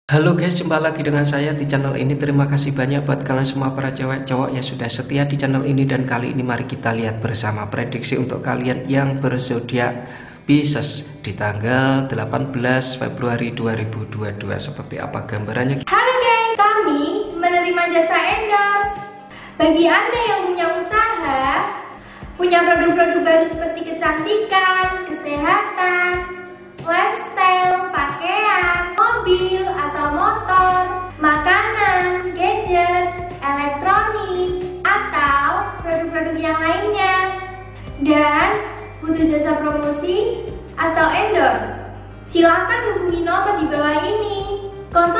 Halo guys, jumpa lagi dengan saya di channel ini. Terima kasih banyak buat kalian semua para cewek cowok yang sudah setia di channel ini. Dan kali ini mari kita lihat bersama prediksi untuk kalian yang berzodiak Pisces di tanggal 18 Februari 2022. Seperti apa gambarannya? Halo guys, kami menerima jasa endorse. Bagi Anda yang punya usaha, punya produk-produk baru seperti kecantikan, kesehatan, lifestyle, pakaian, mobil atau motor, makanan, gadget, elektronik, atau produk-produk yang lainnya, dan butuh jasa promosi atau endorse, silakan hubungi nomor di bawah ini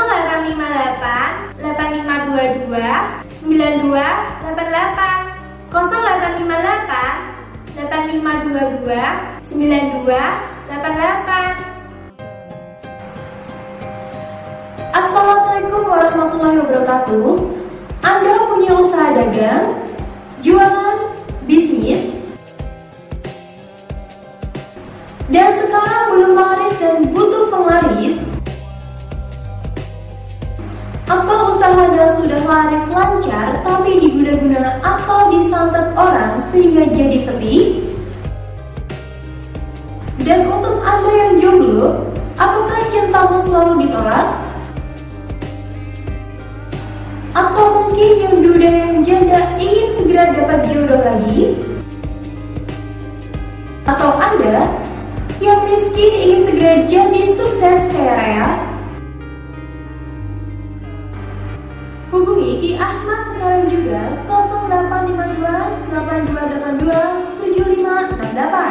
0858 8522 9288 0858 8522 9288. Assalamualaikum warahmatullahi wabarakatuh. Anda punya usaha dagang, jualan, bisnis, dan sekarang belum laris dan butuh penglaris? Atau usahanya sudah laris lancar tapi diguna-guna atau disantet orang sehingga jadi sepi? Dan untuk Anda yang jomblo, apakah cintamu selalu ditolak? Atau mungkin yang duda yang janda ingin segera dapat jodoh lagi? Atau Anda yang miskin ingin segera jadi sukses kaya raya? Hubungi Ki Ahmad sekarang juga 0852 8282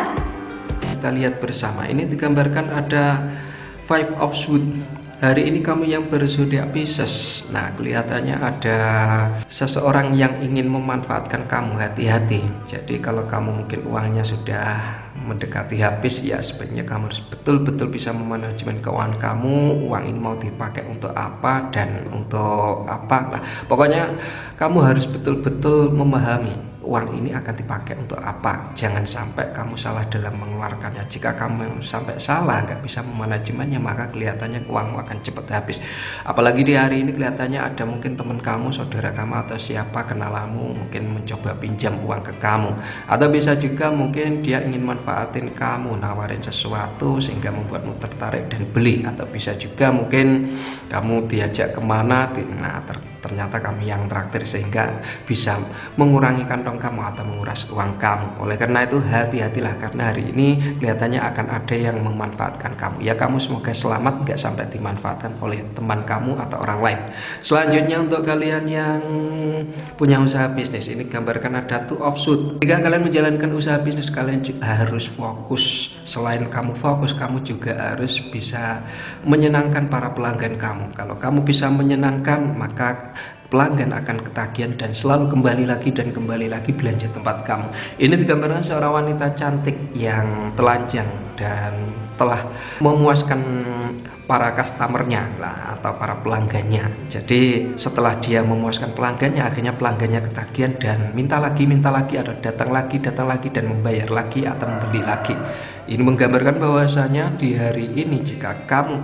7568. Kita lihat bersama. Ini digambarkan ada Five of Swords. Hari ini kamu yang berzodiak Pisces. Nah, kelihatannya ada seseorang yang ingin memanfaatkan kamu. Hati-hati. Jadi kalau kamu mungkin uangnya sudah mendekati habis, ya sebaiknya kamu harus betul-betul bisa memanajemen keuangan kamu. Uang ini mau dipakai untuk apa dan untuk apa. Nah, pokoknya kamu harus betul-betul memahami uang ini akan dipakai untuk apa. Jangan sampai kamu salah dalam mengeluarkannya. Jika kamu sampai salah, nggak bisa memanajemennya, maka kelihatannya uangmu akan cepat habis. Apalagi di hari ini kelihatannya ada mungkin teman kamu, saudara kamu, atau siapa kenalanmu mungkin mencoba pinjam uang ke kamu. Atau bisa juga mungkin dia ingin manfaatin kamu, nawarin sesuatu sehingga membuatmu tertarik dan beli. Atau bisa juga mungkin kamu diajak kemana, nah ternyata kami yang traktir sehingga bisa mengurangi kantong kamu atau menguras uang kamu. Oleh karena itu hati-hatilah, karena hari ini kelihatannya akan ada yang memanfaatkan kamu. Ya, kamu semoga selamat, gak sampai dimanfaatkan oleh teman kamu atau orang lain. Selanjutnya untuk kalian yang punya usaha bisnis, ini gambarkan ada Two of Swords. Jika kalian menjalankan usaha bisnis, kalian juga harus fokus. Selain kamu fokus, kamu juga harus bisa menyenangkan para pelanggan kamu. Kalau kamu bisa menyenangkan, maka pelanggan akan ketagihan dan selalu kembali lagi dan kembali lagi belanja tempat kamu. Ini digambarkan seorang wanita cantik yang telanjang dan telah memuaskan para customernya lah, atau para pelanggannya. Jadi setelah dia memuaskan pelanggannya, akhirnya pelanggannya ketagihan dan minta lagi, atau datang lagi dan membayar lagi atau membeli lagi. Ini menggambarkan bahwasanya di hari ini jika kamu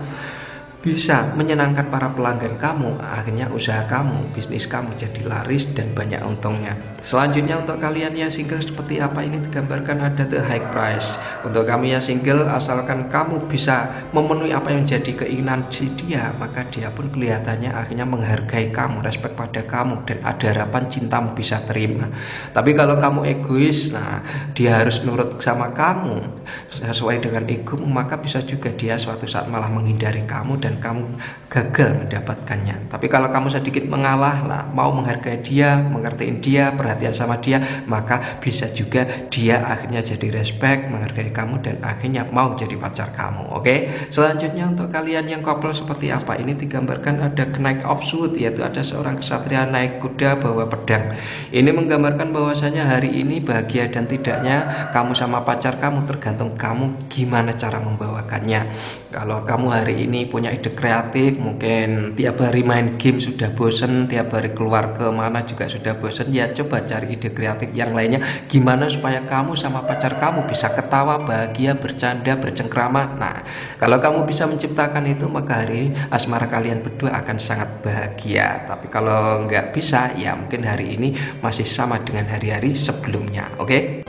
bisa menyenangkan para pelanggan kamu, akhirnya usaha kamu, bisnis kamu jadi laris dan banyak untungnya. Selanjutnya untuk kalian yang single seperti apa, ini digambarkan ada the high price. Untuk kami yang single, asalkan kamu bisa memenuhi apa yang jadi keinginan si dia, maka dia pun kelihatannya akhirnya menghargai kamu, respect pada kamu, dan ada harapan cintamu bisa terima. Tapi kalau kamu egois, nah dia harus nurut sama kamu sesuai dengan egomu, maka bisa juga dia suatu saat malah menghindari kamu dan kamu gagal mendapatkannya. Tapi kalau kamu sedikit mengalah lah, mau menghargai dia, mengertiin dia, perhatian sama dia, maka bisa juga dia akhirnya jadi respect, menghargai kamu, dan akhirnya mau jadi pacar kamu. Oke. Selanjutnya untuk kalian yang couple seperti apa, ini digambarkan ada Knight of Swords, yaitu ada seorang kesatria naik kuda bawa pedang. Ini menggambarkan bahwasanya hari ini bahagia dan tidaknya kamu sama pacar kamu tergantung kamu gimana cara membawakannya. Kalau kamu hari ini punya ide kreatif, mungkin tiap hari main game sudah bosen, tiap hari keluar ke mana juga sudah bosen, ya coba cari ide kreatif yang lainnya. Gimana supaya kamu sama pacar kamu bisa ketawa, bahagia, bercanda, bercengkrama. Nah, kalau kamu bisa menciptakan itu, maka hari asmara kalian berdua akan sangat bahagia. Tapi kalau nggak bisa, ya mungkin hari ini masih sama dengan hari-hari sebelumnya. Oke?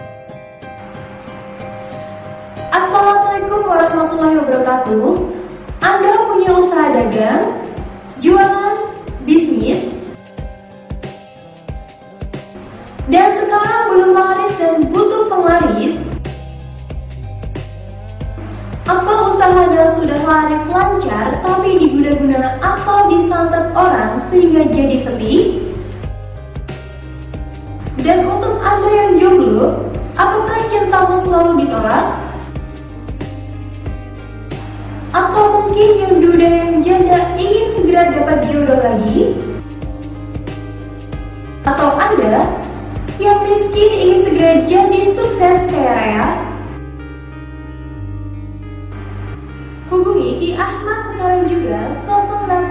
Assalamualaikum warahmatullahi wabarakatuh. Anda punya usaha dagang, jualan, bisnis, dan sekarang belum laris dan butuh penglaris? Apa usahanya sudah laris lancar tapi diguna-guna atau disantet orang sehingga jadi sepi? Dan untuk Anda yang jomblo, apakah cintamu selalu ditolak? Atau mungkin yang duda yang janda ingin segera dapat jodoh lagi? Atau Anda yang miskin ingin segera jadi sukses kaya raya? Hubungi Ki Ahmad sekarang juga 0812